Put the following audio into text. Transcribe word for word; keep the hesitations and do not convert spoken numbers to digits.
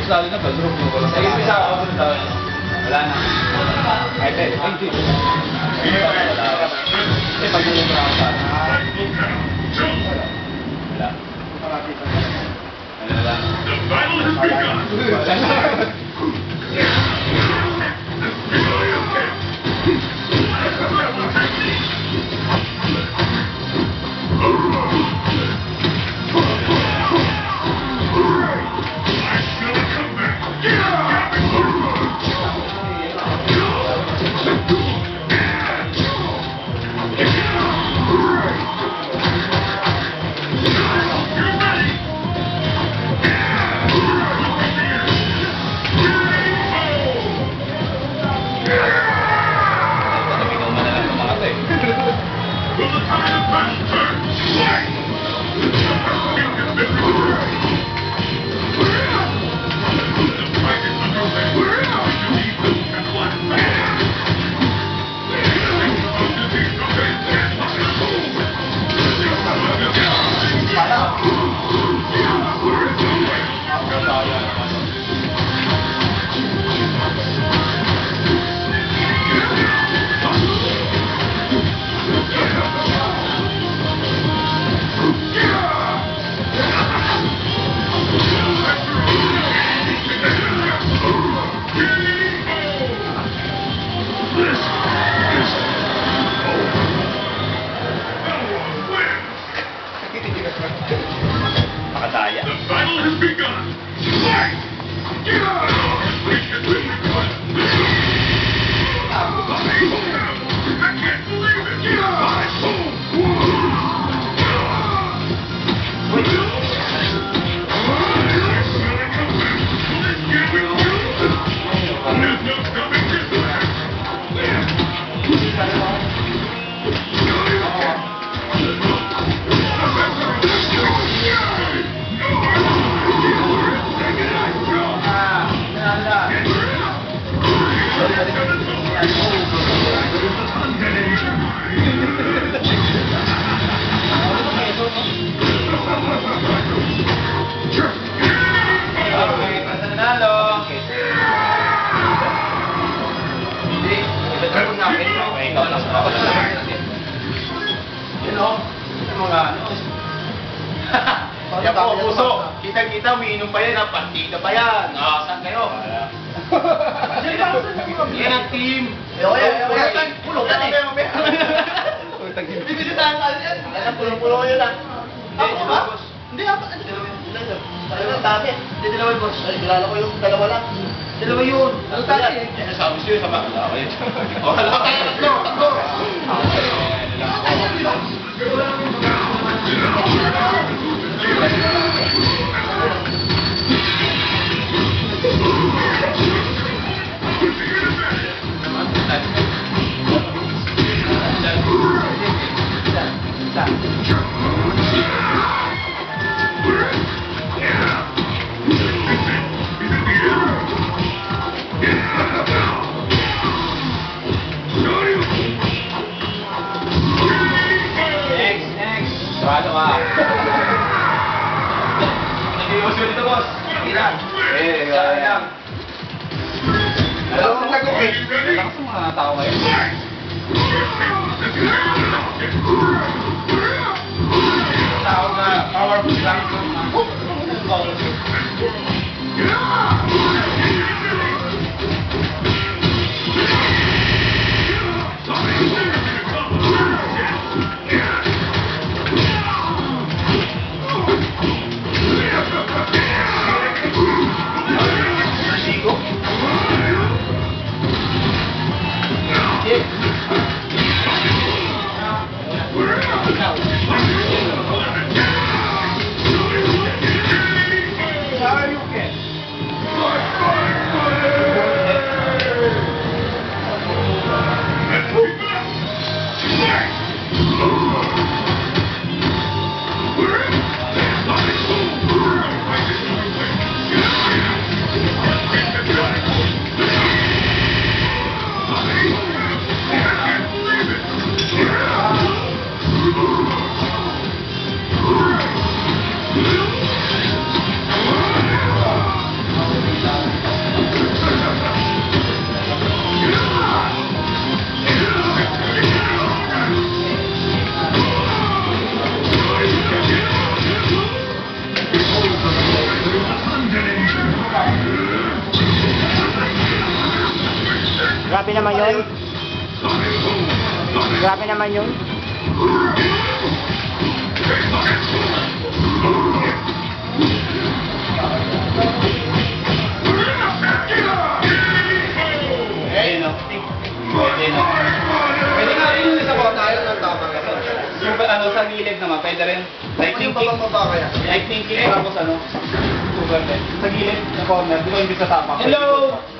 lalo na Balrog yung walang Sige, isa ako dito. Wala na. Ay, ay, ay, hindi. Eh, pag yung mga ako para. Wala. Wala lang. The battle has begun! Makadaya. The battle has begun! Fight! Get out! I can't believe it! Get There's no stopping this man! Yan po, puso. Kita-kita, umiinom pa yan, ha? Partida pa yan. Ah, saan kayo? Yan ang team. Pulong yan eh. Bibisitahan ka yan. Yan ang pulong-pulong yun, ha? Ako ba? Hindi, ako. Ano ang dami? Hindi, dalawa yung boss. Ay, kilala ko yung dalawa lang. Dalawa yun. Ano dati? Yan, sabi siyo, sama. Wala kayo. Wala kayo. Tatlo, tatlo. Sarado ka. Nag-iosyo dito, boss. Tira. Eh, Saan lang? Alam mo nag-o eh. Lakas mo mga tao kayo. Tawag na powerful lang. Fire! Grabe naman yun. Grabe naman yun. Eh, no? Pwede, no? Pwede nga rin yung isa ko tayo ng tama kasi. Yung ano, sa gilid naman, pwede rin. Like Yung thinking. babang kaya? Like thinking, tapos ano? Super, sa gilid, sa corner, di ba hindi sa tapang. Hello!